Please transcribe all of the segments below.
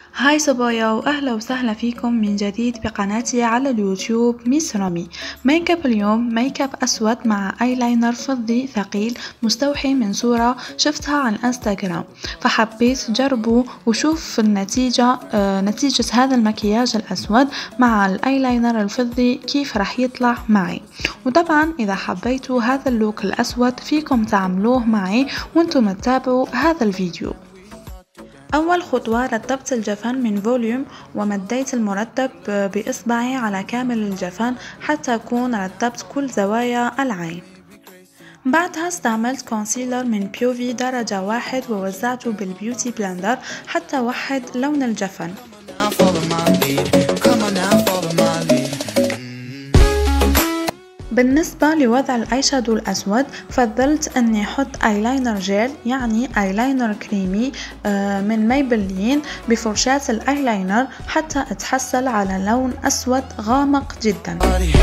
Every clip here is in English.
هاي صبايا وأهلا وسهلا فيكم من جديد بقناتي على اليوتيوب ميس رامي. ميك اب اليوم ميك اب أسود مع ايلاينر فضي ثقيل مستوحي من صورة شفتها على الانستغرام، فحبيت جربوا وشوف النتيجة. نتيجة هذا المكياج الأسود مع الايلاينر الفضي كيف راح يطلع معي. وطبعا إذا حبيتوا هذا اللوك الأسود فيكم تعملوه معي وانتم تتابعوا هذا الفيديو. أول خطوة رتبت الجفن من فوليوم ومديت المرتب بإصبعي على كامل الجفن حتى أكون رتبت كل زوايا العين. بعدها استعملت كونسيلر من بيوفي درجة 1 ووزعته بالبيوتي بلندر حتى وحد لون الجفن. بالنسبة لوضع الاي شادو الأسود فضلت أني أحط ايلاينر جيل، يعني ايلاينر كريمي من ميبلين بفرشاة الايلاينر حتى أتحصل على لون أسود غامق جدا.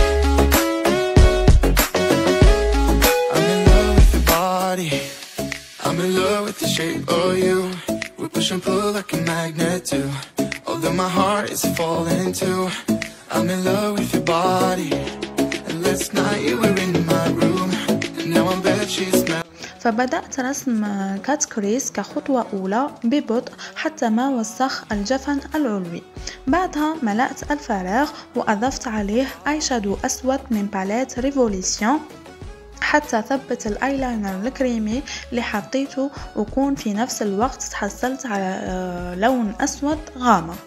فبدأت رسم كات كريس كخطوة أولى ببطء حتى ما وسخ الجفن العلوي. بعدها ملأت الفراغ وأضفت عليه آي شادو أسود من باليت ريفوليسيون حتى ثبت الايلاينر الكريمي اللي حطيته وكون في نفس الوقت تحصلت على لون أسود غامق.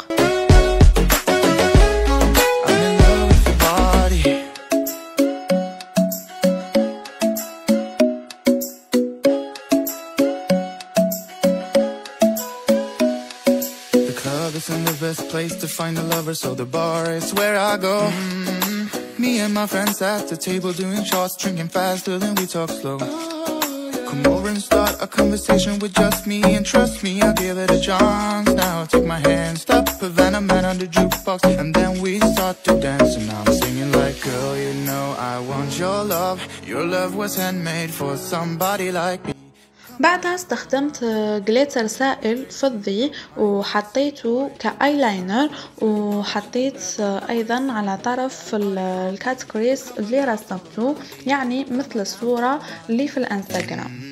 Isn't the best place to find a lover, so the bar is where I go. Me and my friends at the table doing shots, drinking faster than we talk slow. Come over and start a conversation with just me, and trust me, I'll give it a chance. Now take my hand, stop Havana Man on the jukebox, and then we start to dance. And I'm singing like, girl, you know I want your love. Your love was handmade for somebody like me. بعدها استخدمت جليتر سائل فضي وحطيته كايلاينر، وحطيت ايضا على طرف الكات كريس اللي رسمته، يعني مثل الصورة اللي في الانستغرام.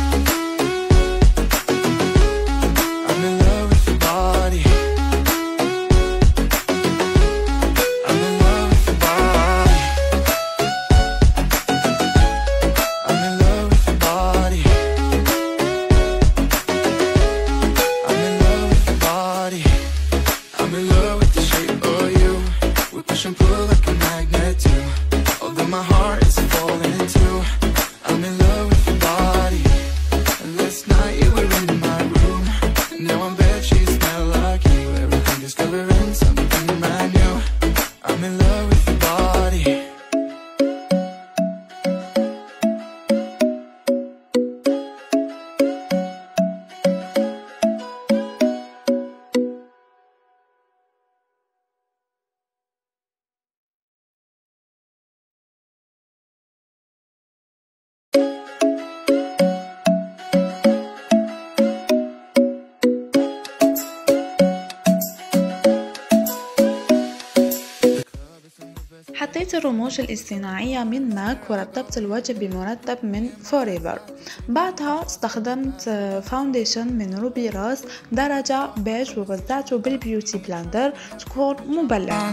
حطيت الرموش الاصطناعية من ماك ورتبت الوجه بمرتب من فوريفر. بعدها استخدمت فاونديشن من روبي روز درجة بيج ووزعته بالبيوتي بلندر تكون مبلع.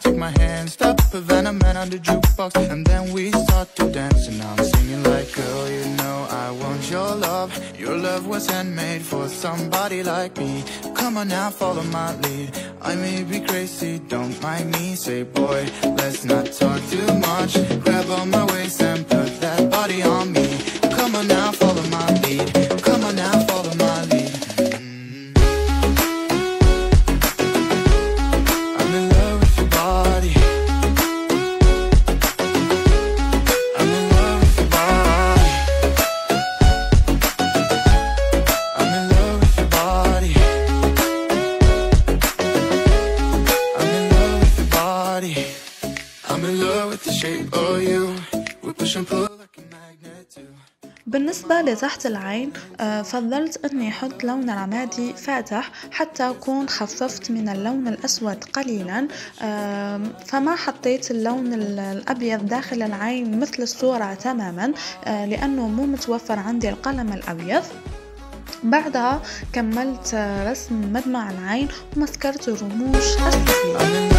Your love was handmade for somebody like me. Come on now, follow my lead. I may be crazy, don't mind me. Say boy, let's not talk too much. Grab on my waist and put that body on me. Come on now, follow my lead. Come on now, follow my lead. I'm in love with your body. I'm in love with your body. I'm in love with your body. I'm in love with your body. I'm in love with the shape of you. We push and pull like a magnet too. بالنسبة لتحت العين فضلت أني أحط لون رمادي فاتح حتى أكون خففت من اللون الأسود قليلا، فما حطيت اللون الأبيض داخل العين مثل الصورة تماما لأنه مو متوفر عندي القلم الأبيض. بعدها كملت رسم مدمع العين ومسكرت الرموش السفلية.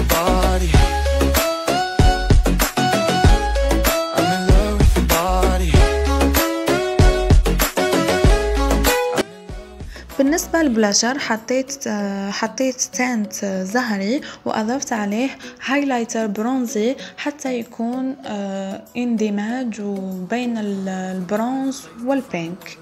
بالنسبة للبلاشر حطيت تانت زهري وأضفت عليه هايلايتر برونزي حتى يكون اندماج بين البرونز والبينك.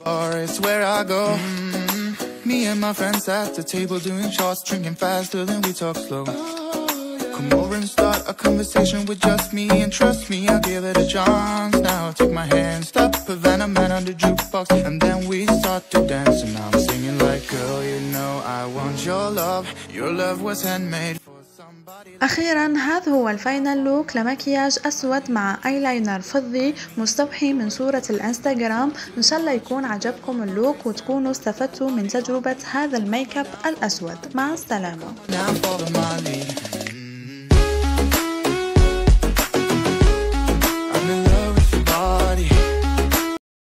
Me and my friends at the table doing shots, drinking faster than we talk slow. Come over and start a conversation with just me, and trust me, I'll give it a chance. Now take my hand, stop, Havana Man on the jukebox, and then we start to dance. And I'm singing like, girl, you know I want your love was handmade. أخيرا هذا هو الفاينل لوك لمكياج أسود مع ايلاينر فضي مستوحي من صورة الانستغرام. إن شاء الله يكون عجبكم اللوك وتكونوا استفدتوا من تجربة هذا الميك اب الأسود. مع السلامة.